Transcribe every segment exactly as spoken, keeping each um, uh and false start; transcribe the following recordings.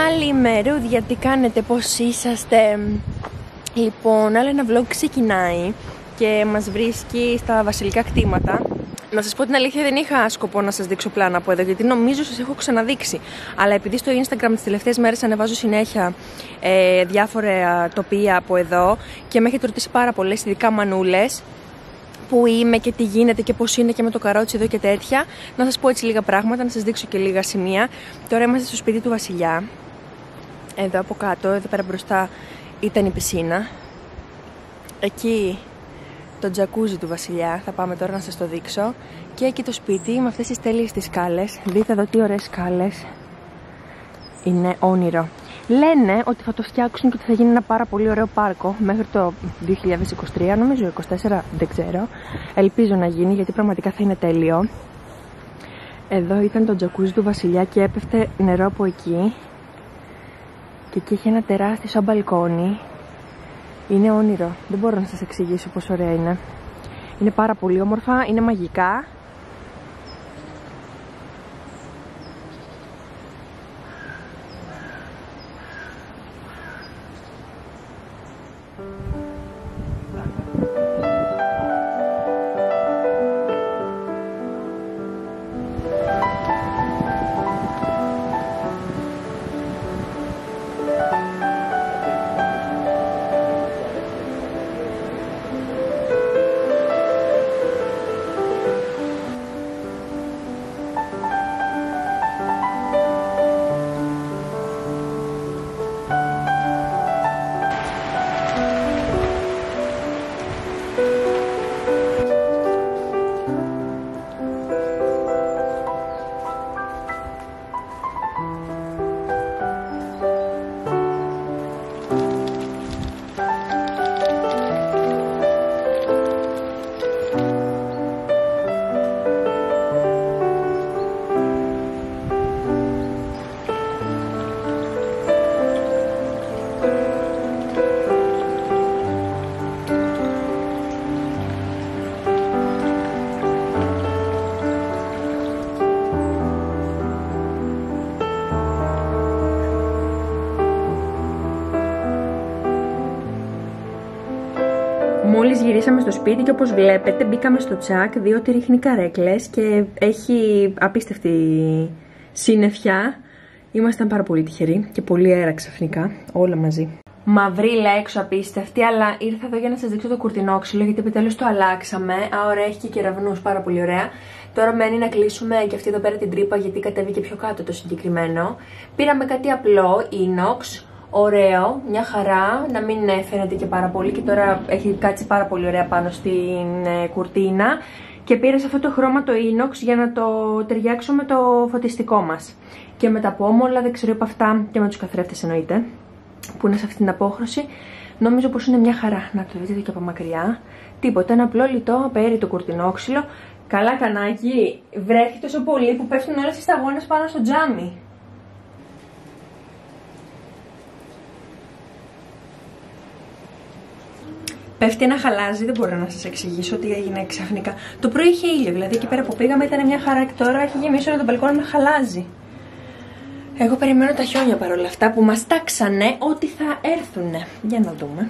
Καλημερούδια, τι κάνετε, πώς είσαστε? Λοιπόν, άλλο ένα vlog ξεκινάει και μας βρίσκει στα βασιλικά κτήματα. Να σας πω την αλήθεια, δεν είχα σκοπό να σας δείξω πλάνα από εδώ, γιατί νομίζω σας έχω ξαναδείξει. Αλλά επειδή στο Instagram τις τελευταίες μέρες ανεβάζω συνέχεια ε, διάφορα τοπία από εδώ και με έχετε ρωτήσει πάρα πολλές, ειδικά μανούλες, που είμαι και τι γίνεται και πώς είναι και με το καρότσι εδώ και τέτοια. Να σας πω έτσι λίγα πράγματα, να σας δείξω και λίγα σημεία. Τώρα είμαστε στο σπίτι του βασιλιά. Εδώ από κάτω, εδώ πέρα μπροστά ήταν η πισίνα. Εκεί το τζακούζι του βασιλιά, θα πάμε τώρα να σας το δείξω. Και εκεί το σπίτι με αυτές τις τέλειες τις σκάλες. Δείτε εδώ τι ωραίες σκάλες. Είναι όνειρο. Λένε ότι θα το φτιάξουν και ότι θα γίνει ένα πάρα πολύ ωραίο πάρκο μέχρι το δύο χιλιάδες είκοσι τρία, νομίζω είκοσι τέσσερα, δεν ξέρω. Ελπίζω να γίνει, γιατί πραγματικά θα είναι τέλειο. Εδώ ήταν το τζακούζι του βασιλιά και έπεφτε νερό από εκεί. Και εκεί έχει ένα τεράστιο σαν μπαλκόνι. Είναι όνειρο, δεν μπορώ να σας εξηγήσω πόσο ωραία είναι. Είναι πάρα πολύ όμορφα, είναι μαγικά. Μόλις γυρίσαμε στο σπίτι και όπως βλέπετε μπήκαμε στο τσακ, διότι ρίχνει καρέκλες και έχει απίστευτη σύννεφια. Ήμασταν πάρα πολύ τυχεροί και πολύ αέρα ξαφνικά, όλα μαζί. Μαυρίλα έξω απίστευτη, αλλά ήρθα εδώ για να σας δείξω το κουρτινόξυλο, γιατί επιτέλους το αλλάξαμε. Α, ωραία, έχει και κεραυνούς, πάρα πολύ ωραία. Τώρα μένει να κλείσουμε και αυτή εδώ πέρα την τρύπα, γιατί κατέβηκε πιο κάτω το συγκεκριμένο. Πήραμε κάτι απλό, inox. Ωραίο, μια χαρά, να μην φαίνεται και πάρα πολύ, και τώρα έχει κάτσει πάρα πολύ ωραία πάνω στην ε, κουρτίνα. Και πήρα σε αυτό το χρώμα το inox για να το ταιριάξω με το φωτιστικό μας. Και με τα πόμολα, δεν ξέρω από αυτά, και με τους καθρέφτες εννοείται, που είναι σε αυτή την απόχρωση. Νομίζω πως είναι μια χαρά, να το δείτε και από μακριά. Τίποτα, ένα απλό λιτό, απαέριτο κουρτινόξυλο. Καλά κανάκι, βρέχει τόσο πολύ που πέφτουν όλες τις σταγόνες πάνω στο τζάμι. Πέφτει ένα χαλάζι, δεν μπορώ να σας εξηγήσω τι έγινε ξαφνικά. Το πρωί είχε ήλιο, δηλαδή εκεί πέρα που πήγαμε ήταν μια χαρά, και τώρα έχει γεμίσει όλο το μπαλκόνι με χαλάζι. Εγώ περιμένω τα χιόνια παρόλα αυτά που μας τάξανε ότι θα έρθουνε. Για να δούμε.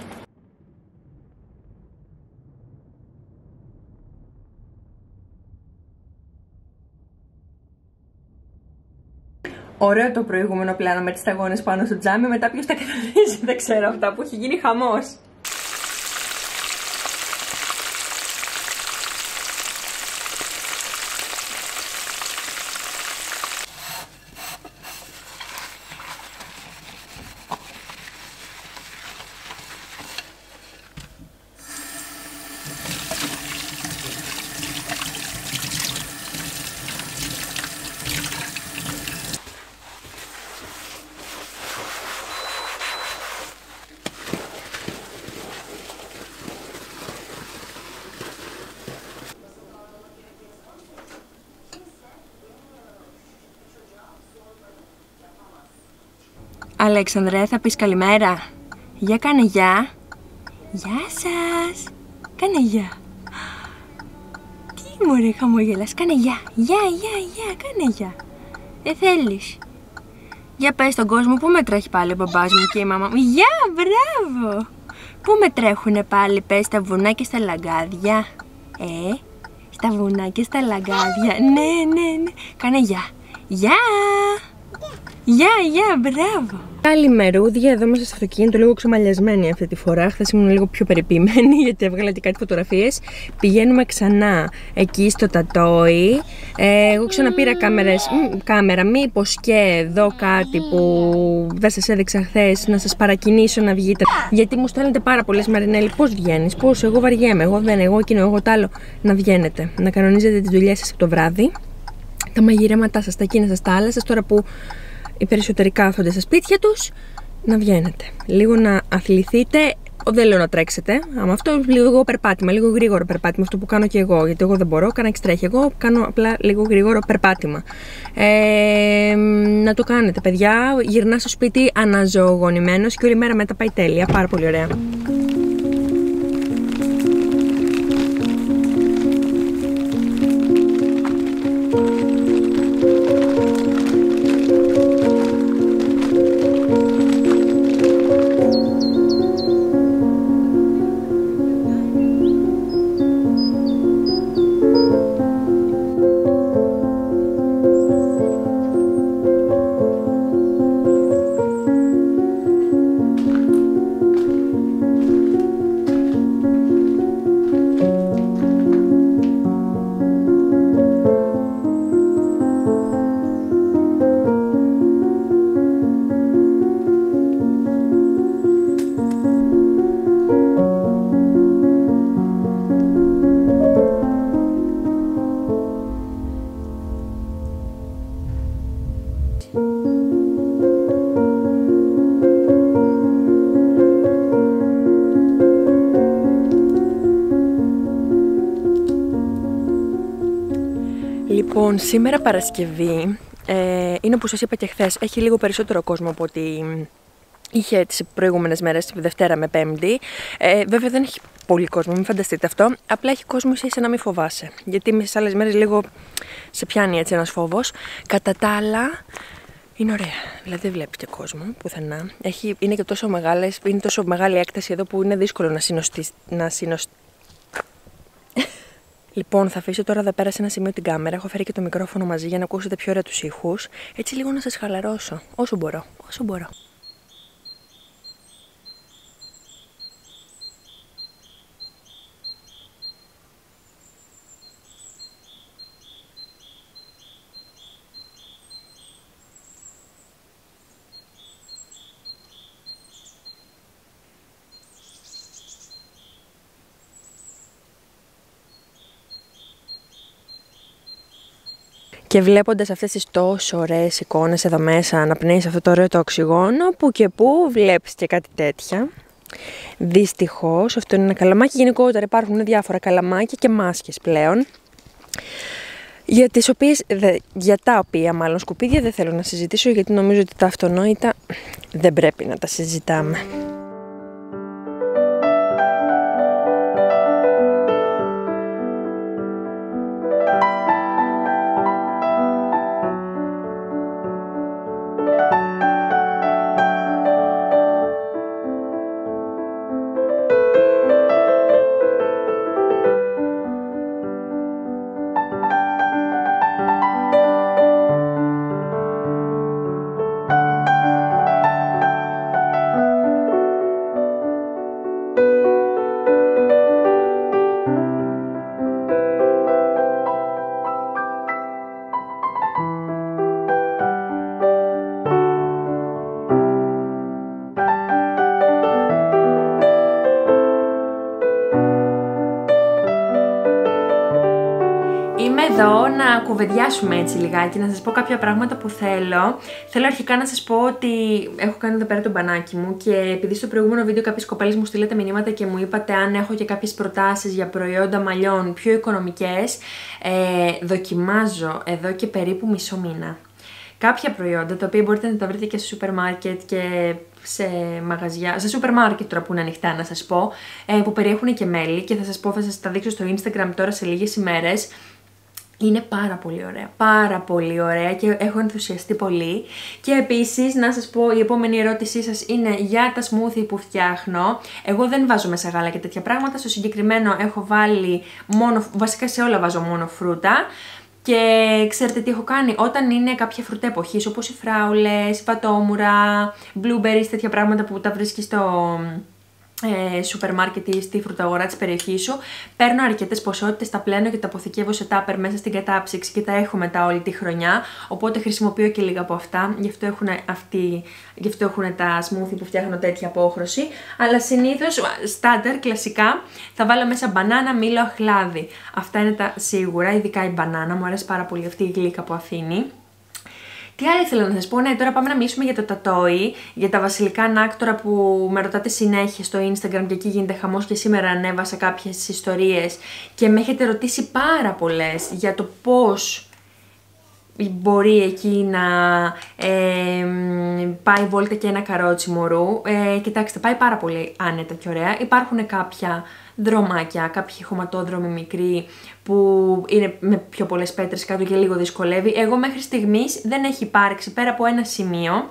Ωραίο το προηγούμενο πλάνο με τις σταγόνες πάνω στο τζάμι, μετά ποιος τα καθαρίζει, δεν ξέρω αυτά, που έχει γίνει χαμός. Αλέξανδρε, θα πεις καλημέρα? Για κάνε γεια. Γεια σας. Κάνε γεια. Τι μωρέ χαμόγελας, κάνε γεια. Γεια, γεια, γεια, κάνε γεια. Δεν θέλεις? Για πες στον κόσμο, πού με τρέχει πάλι ο μπαμπάς μου και η μαμά μου. Γεια, μπράβο! Πού με τρέχουνε πάλι, πες, στα βουνά και στα λαγκάδια. Ε, στα βουνά και στα λαγκάδια. Ναι, ναι, ναι. Κάνε γεια. Γεια! Γεια, γεια, μπράβο! Καλημερούδια, εδώ είμαστε στο αυτοκίνητο, λίγο ξεμαλιασμένη αυτή τη φορά. Χθες ήμουν λίγο πιο περιποιημένη γιατί έβγαλα και κάτι φωτογραφίες. Πηγαίνουμε ξανά εκεί στο Τατόι. Ε, εγώ ξαναπήρα κάμερες, μ, κάμερα, μήπως και δω κάτι που δεν σας έδειξα χθες, να σας παρακινήσω να βγείτε. Γιατί μου στέλνετε πάρα πολλές, Μαρινέλη, πώς βγαίνεις, πώς, εγώ βαριέμαι, εγώ δεν, εγώ εκείνο, εγώ τ' άλλο. Να βγαίνετε, να κανονίζετε τις δουλειές σας από το βράδυ. Τα μαγειρέματά σας, τα εκείνα σας, τα άλλα σας, τώρα που οι περισσότεροι κάθονται στα σπίτια τους, να βγαίνετε. Λίγο να αθληθείτε. Δεν λέω να τρέξετε. Άμα αυτό, λίγο περπάτημα, λίγο γρήγορο περπάτημα. Αυτό που κάνω και εγώ. Γιατί εγώ δεν μπορώ, κάνω εξτρέχει. Εγώ κάνω απλά λίγο γρήγορο περπάτημα. Ε, να το κάνετε, παιδιά. Γυρνά στο σπίτι αναζωογονημένος και όλη μέρα μετά πάει τέλεια. Πάρα πολύ ωραία. Λοιπόν, σήμερα Παρασκευή, ε, είναι όπως σας είπα και χθες, έχει λίγο περισσότερο κόσμο από ότι είχε τις προηγούμενες μέρες, Δευτέρα με Πέμπτη. Ε, βέβαια δεν έχει πολύ κόσμο, μην φανταστείτε αυτό. Απλά έχει κόσμο ίσα να μην φοβάσαι. Γιατί με στις άλλες μέρες λίγο σε πιάνει έτσι ένας φόβος. Κατά τα άλλα, είναι ωραία. Δηλαδή δεν βλέπεις και κόσμο πουθενά. Έχει, είναι και τόσο μεγάλες, είναι τόσο μεγάλη έκταση εδώ που είναι δύσκολο να συνοστείς, να συνοστείς. Λοιπόν, θα αφήσω τώρα εδώ πέρα σε ένα σημείο την κάμερα. Έχω φέρει και το μικρόφωνο μαζί για να ακούσετε πιο ωραία τους ήχους. Έτσι λίγο να σας χαλαρώσω. Όσο μπορώ. Όσο μπορώ. Και βλέποντας αυτές τις τόσο ωραίες εικόνες εδώ μέσα, να πνέεις αυτό το ωραίο το οξυγόνο, που και που βλέπεις και κάτι τέτοια. Δυστυχώς, αυτό είναι ένα καλαμάκι. Γενικότερα υπάρχουν διάφορα καλαμάκια και μάσκες πλέον, για, τις οποίες, για τα οποία μάλλον σκουπίδια δεν θέλω να συζητήσω, γιατί νομίζω ότι τα αυτονόητα δεν πρέπει να τα συζητάμε. Είμαι εδώ να κουβεντιάσουμε έτσι λιγάκι, να σας πω κάποια πράγματα που θέλω. Θέλω αρχικά να σας πω ότι έχω κάνει εδώ πέρα το μπανάκι μου και επειδή στο προηγούμενο βίντεο κάποιες κοπέλες μου στείλατε μηνύματα και μου είπατε αν έχω και κάποιες προτάσεις για προϊόντα μαλλιών πιο οικονομικές, ε, δοκιμάζω εδώ και περίπου μισό μήνα κάποια προϊόντα τα οποία μπορείτε να τα βρείτε και στο σούπερ μάρκετ και σε μαγαζιά, σε σούπερ μάρκετ τώρα που είναι ανοιχτά να σας πω, ε, που περιέχουν και μέλι και θα σας πω, θα σας τα δείξω στο Instagram τώρα σε λίγες ημέρες. Είναι πάρα πολύ ωραία, πάρα πολύ ωραία και έχω ενθουσιαστεί πολύ. Και επίσης να σας πω, η επόμενη ερώτησή σας είναι για τα smoothie που φτιάχνω. Εγώ δεν βάζω μέσα γάλα και τέτοια πράγματα, στο συγκεκριμένο έχω βάλει μόνο, βασικά σε όλα βάζω μόνο φρούτα. Και ξέρετε τι έχω κάνει, όταν είναι κάποια φρούτα εποχής όπως οι φράουλες, η πατόμουρα, blueberries, τέτοια πράγματα που τα βρίσκεις στο ε, σούπερ μάρκετ ή στη φρουταγορά της περιοχής σου, παίρνω αρκετές ποσότητες, τα πλένω και τα αποθηκεύω σε τάπερ μέσα στην κατάψυξη και τα έχω μετά όλη τη χρονιά, οπότε χρησιμοποιώ και λίγα από αυτά, γι' αυτό έχουν, αυτοί, γι αυτό έχουν τα smoothie που φτιάχνω τέτοια απόχρωση, αλλά συνήθως, στάνταρ, κλασικά, θα βάλω μέσα μπανάνα, μήλο, αχλάδι. Αυτά είναι τα σίγουρα, ειδικά η μπανάνα, μου αρέσει πάρα πολύ αυτή η γλύκα που αφήνει. Τι άλλο ήθελα να σας πω, ναι, τώρα πάμε να μιλήσουμε για το τατόι, για τα βασιλικά ανάκτορα που με ρωτάτε συνέχεια στο Instagram και εκεί γίνεται χαμός και σήμερα ανέβασα κάποιες ιστορίες και με έχετε ρωτήσει πάρα πολλές για το πώς μπορεί εκεί να ε, πάει βόλτα και ένα καρότσι μωρού. Ε, κοιτάξτε, πάει πάρα πολύ άνετα και ωραία. Υπάρχουν κάποια δρομάκια, κάποιοι χωματόδρομοι μικροί που είναι με πιο πολλές πέτρες κάτω και λίγο δυσκολεύει. Εγώ μέχρι στιγμής δεν έχει υπάρξει, πέρα από ένα σημείο,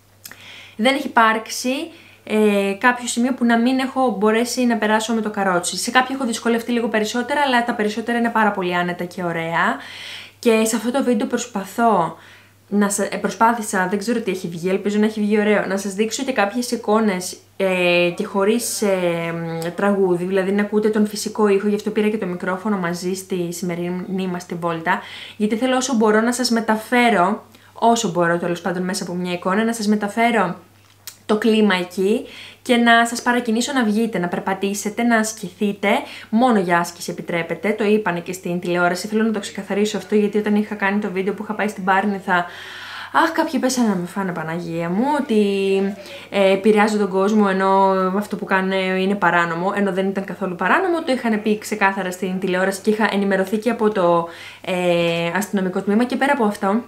δεν έχει υπάρξει ε, κάποιο σημείο που να μην έχω μπορέσει να περάσω με το καρότσι. Σε κάποια έχω δυσκολευτεί λίγο περισσότερα, αλλά τα περισσότερα είναι πάρα πολύ άνετα και ωραία. Και σε αυτό το βίντεο προσπαθώ να σας, ε, προσπάθησα, δεν ξέρω τι έχει βγει, ελπίζω να έχει βγει ωραίο, να σας δείξω και κάποιες εικόνες ε, και χωρίς ε, τραγούδι, δηλαδή να ακούτε τον φυσικό ήχο, γι' αυτό πήρα και το μικρόφωνο μαζί στη σημερινή μας τη βόλτα, γιατί θέλω όσο μπορώ να σας μεταφέρω, όσο μπορώ τέλος πάντων μέσα από μια εικόνα, να σας μεταφέρω το κλίμα εκεί και να σας παρακινήσω να βγείτε, να περπατήσετε, να ασκηθείτε. Μόνο για άσκηση επιτρέπεται, το είπανε και στην τηλεόραση. Θέλω να το ξεκαθαρίσω αυτό, γιατί όταν είχα κάνει το βίντεο που είχα πάει στην Πάρνηθα, αχ, κάποιοι πέσανε να με φάνε, Παναγία μου, ότι ε, επηρεάζω τον κόσμο ενώ αυτό που κάνουν είναι παράνομο, ενώ δεν ήταν καθόλου παράνομο. Το είχαν πει ξεκάθαρα στην τηλεόραση και είχα ενημερωθεί και από το ε, αστυνομικό τμήμα. Και πέρα από αυτό,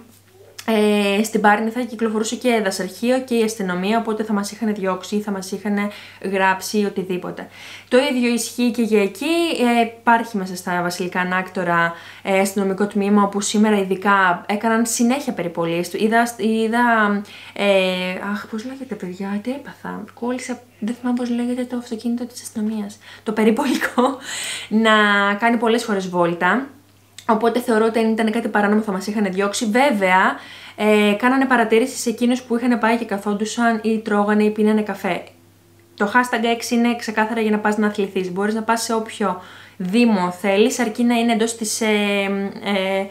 Ε, στην Πάρνηθα κυκλοφορούσε και δασαρχείο και η αστυνομία, οπότε θα μας είχαν διώξει ή θα μας είχαν γράψει οτιδήποτε. Το ίδιο ισχύει και για εκεί. Ε, υπάρχει μέσα στα βασιλικά ανάκτορα ε, αστυνομικό τμήμα, όπου σήμερα ειδικά έκαναν συνέχεια περιπολίες. Είδα, είδα ε, αχ, πώς λέγεται, παιδιά, τι έπαθα, κόλλησα, δεν θυμάμαι πώς λέγεται το αυτοκίνητο της αστυνομίας, το περιπολικό, να κάνει πολλές φορές βόλτα. Οπότε θεωρώ ότι αν ήταν κάτι παράνομο θα μας είχαν διώξει. Βέβαια, ε, κάνανε παρατήρηση σε εκείνους που είχαν πάει και καθόντουσαν ή τρώγανε ή πίνανε καφέ. Το hashtag έξι είναι ξεκάθαρα για να πας να αθληθείς. Μπορείς να πας σε όποιο δήμο θέλεις, αρκεί να είναι εντός της, ε, ε,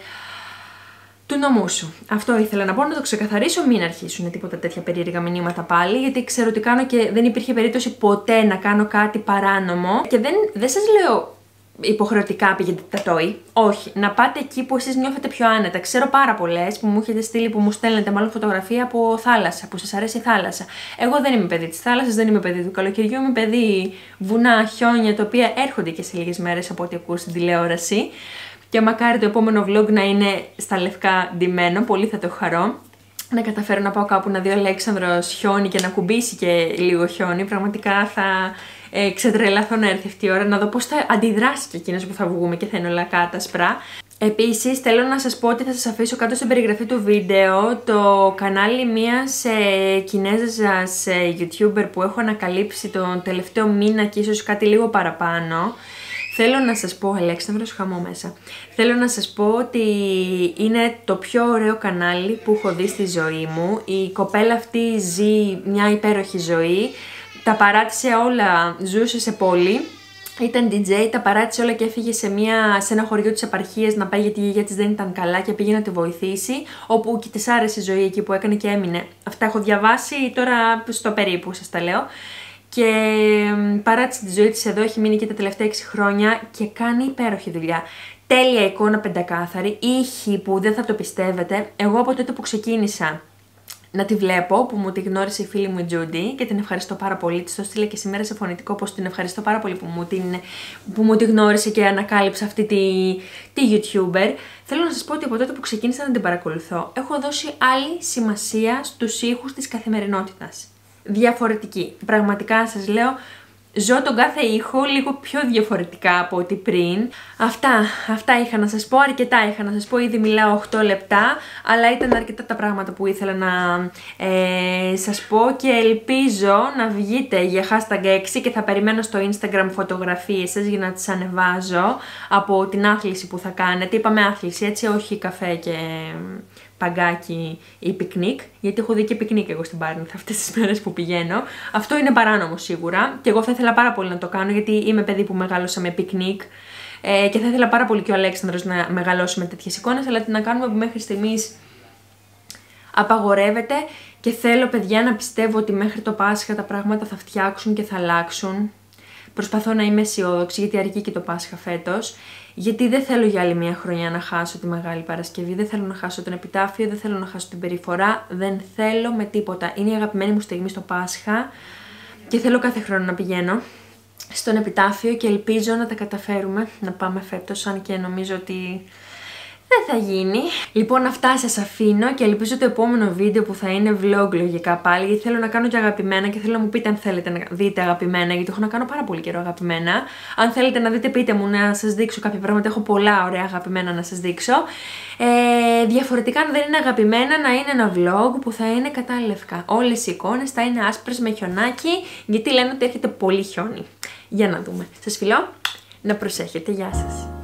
του νομού σου. Αυτό ήθελα να πω, να το ξεκαθαρίσω, μην αρχίσουν τίποτα τέτοια περίεργα μηνύματα πάλι, γιατί ξέρω ότι κάνω και δεν υπήρχε περίπτωση ποτέ να κάνω κάτι παράνομο. Και δεν, δεν σας λέω υποχρεωτικά πήγαινε τατόι. Όχι. Να πάτε εκεί που εσείς νιώθετε πιο άνετα. Ξέρω πάρα πολλές που μου έχετε στείλει, που μου στέλνετε μάλλον φωτογραφία από θάλασσα, που σας αρέσει η θάλασσα. Εγώ δεν είμαι παιδί της θάλασσας, δεν είμαι παιδί του καλοκαιριού, είμαι παιδί βουνά, χιόνια, τα οποία έρχονται και σε λίγες μέρες από ό,τι ακούω στην τηλεόραση. Και μακάρι το επόμενο vlog να είναι στα λευκά ντυμένο, πολύ θα το χαρώ. Να καταφέρω να πάω κάπου να δει ο Αλέξανδρος χιόνι και να κουμπίσει και λίγο χιόνι. Πραγματικά θα ε, ξετρελαθώ να έρθει αυτή η ώρα, να δω πώς θα αντιδράσει και εκείνος που θα βγούμε και θα είναι όλα κάτασπρα. Επίσης θέλω να σας πω ότι θα σας αφήσω κάτω στην περιγραφή του βίντεο το κανάλι μιας ε, Κινέζας ε, YouTuber που έχω ανακαλύψει τον τελευταίο μήνα και ίσως κάτι λίγο παραπάνω. Θέλω να σας πω, Αλέξανδρος, χαμό μέσα. Θέλω να σας πω ότι είναι το πιο ωραίο κανάλι που έχω δει στη ζωή μου. Η κοπέλα αυτή ζει μια υπέροχη ζωή. Τα παράτησε όλα, ζούσε σε πόλη. Ήταν ντι τζέι, τα παράτησε όλα και έφυγε σε, μια, σε ένα χωριό της επαρχίας να πάει γιατί η γιαγιά της δεν ήταν καλά και πήγε να τη βοηθήσει. Όπου και της άρεσε η ζωή εκεί που έκανε και έμεινε. Αυτά έχω διαβάσει τώρα στο περίπου, σας τα λέω. Και παράτησε τη ζωή της εδώ, έχει μείνει και τα τελευταία έξι χρόνια και κάνει υπέροχη δουλειά. Τέλεια εικόνα, πεντακάθαρη, ήχη που δεν θα το πιστεύετε. Εγώ από τότε που ξεκίνησα να τη βλέπω, που μου τη γνώρισε η φίλη μου η Τζούντι και την ευχαριστώ πάρα πολύ, της το στείλα και σήμερα σε φωνητικό πως την ευχαριστώ πάρα πολύ που μου, την, που μου τη γνώρισε και ανακάλυψε αυτή τη, τη YouTuber. Θέλω να σας πω ότι από τότε που ξεκίνησα να την παρακολουθώ, έχω δώσει άλλη σημασία στους ήχους της καθημερινότητας. Διαφορετική. Πραγματικά σας λέω, ζω τον κάθε ήχο λίγο πιο διαφορετικά από ό,τι πριν. Αυτά, αυτά είχα να σας πω, αρκετά είχα να σας πω, ήδη μιλάω οκτώ λεπτά, αλλά ήταν αρκετά τα πράγματα που ήθελα να ε, σας πω και ελπίζω να βγείτε για hashtag έξι και θα περιμένω στο Instagram φωτογραφίες σας για να τις ανεβάζω από την άθληση που θα κάνετε. Είπαμε άθληση, έτσι, όχι καφέ και παγκάκι ή πικνίκ, γιατί έχω δει και πικνίκ εγώ στην Πάρνηθα αυτές τις μέρες που πηγαίνω. Αυτό είναι παράνομο σίγουρα και εγώ θα ήθελα πάρα πολύ να το κάνω, γιατί είμαι παιδί που μεγάλωσα με πικνίκ ε, και θα ήθελα πάρα πολύ και ο Αλέξανδρος να μεγαλώσει με τέτοιες εικόνες, αλλά τι να κάνουμε που μέχρι στιγμής απαγορεύεται και θέλω, παιδιά, να πιστεύω ότι μέχρι το Πάσχα τα πράγματα θα φτιάξουν και θα αλλάξουν. Προσπαθώ να είμαι αισιόδοξη, γιατί αργεί και το Πάσχα φέτος. Γιατί δεν θέλω για άλλη μια χρονιά να χάσω τη Μεγάλη Παρασκευή, δεν θέλω να χάσω τον επιτάφιο, δεν θέλω να χάσω την περιφορά, δεν θέλω με τίποτα. Είναι η αγαπημένη μου στιγμή στο Πάσχα και θέλω κάθε χρόνο να πηγαίνω στον επιτάφιο και ελπίζω να τα καταφέρουμε, να πάμε φέτος, αν και νομίζω ότι δεν θα γίνει. Λοιπόν, αυτά σας αφήνω και ελπίζω το επόμενο βίντεο που θα είναι vlog λογικά πάλι, γιατί θέλω να κάνω και αγαπημένα και θέλω να μου πείτε αν θέλετε να δείτε αγαπημένα, γιατί έχω να κάνω πάρα πολύ καιρό αγαπημένα. Αν θέλετε να δείτε, πείτε μου, να σας δείξω κάποια πράγματα, έχω πολλά ωραία αγαπημένα να σας δείξω. Ε, διαφορετικά, αν δεν είναι αγαπημένα, να είναι ένα vlog που θα είναι κατάλευκα. Όλες οι εικόνες θα είναι άσπρες με χιονάκι, γιατί λένε ότι έρχεται πολύ χιόνι. Για να δούμε. Σας φιλώ, να προσέχετε, γεια σας.